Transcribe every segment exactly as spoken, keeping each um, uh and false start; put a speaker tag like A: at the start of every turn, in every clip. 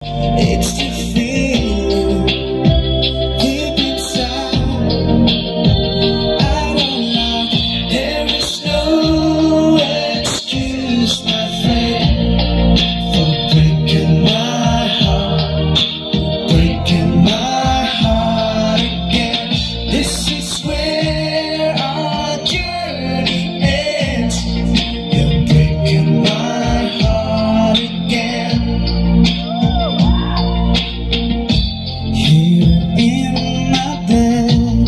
A: It's the feeling deep inside. I don't know, there is no excuse, my friend, for breaking my heart, breaking my heart again. This is where our journey ends. You're breaking my heart again. Here in my bed,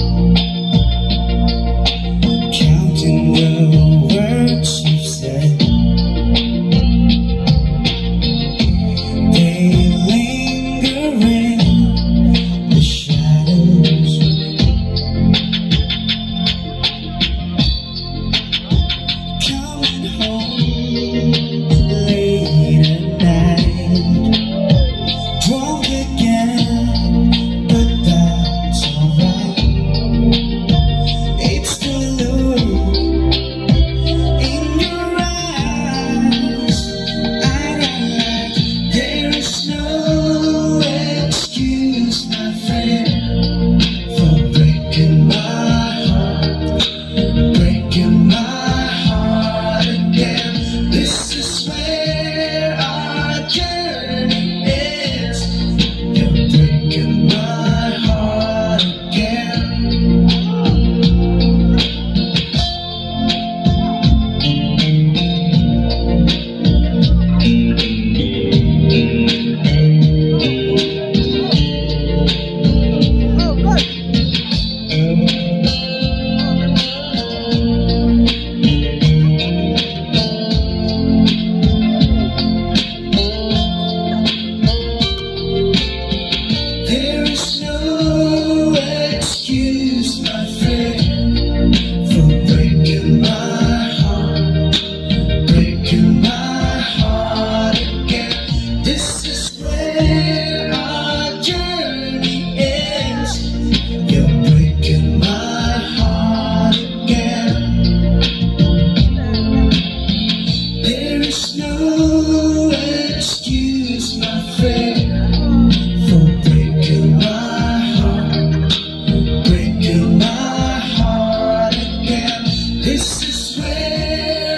A: counting the words you've said, they linger in the shadows. Coming home late at night, drunk again, but that's alright. It's the look in your eyes I don't like. There is no excuse, my friend, for breaking my heart, breaking my heart again. This is where our journey ends. You're breaking my heart again. There is no excuse, my friend, for breaking my heart, breaking my heart again. This is where our journey ends. You're breaking my heart again. There is no excuse, my friend, for breaking my heart, breaking my heart again. This is where